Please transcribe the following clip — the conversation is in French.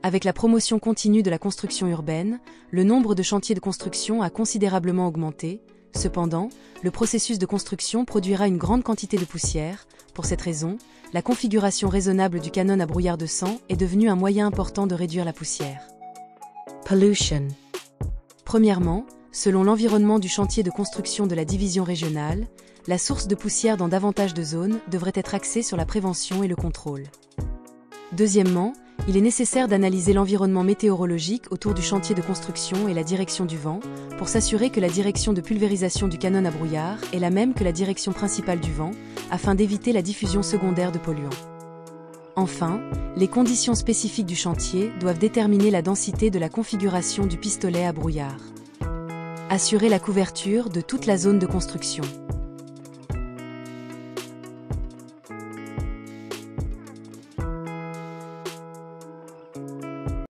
Avec la promotion continue de la construction urbaine, le nombre de chantiers de construction a considérablement augmenté. Cependant, le processus de construction produira une grande quantité de poussière. Pour cette raison, la configuration raisonnable du canon à brouillard de sang est devenue un moyen important de réduire la poussière. Pollution. Premièrement, selon l'environnement du chantier de construction de la division régionale, la source de poussière dans davantage de zones devrait être axée sur la prévention et le contrôle. Deuxièmement, il est nécessaire d'analyser l'environnement météorologique autour du chantier de construction et la direction du vent, pour s'assurer que la direction de pulvérisation du canon à brouillard est la même que la direction principale du vent, afin d'éviter la diffusion secondaire de polluants. Enfin, les conditions spécifiques du chantier doivent déterminer la densité de la configuration du pistolet à brouillard. Assurer la couverture de toute la zone de construction.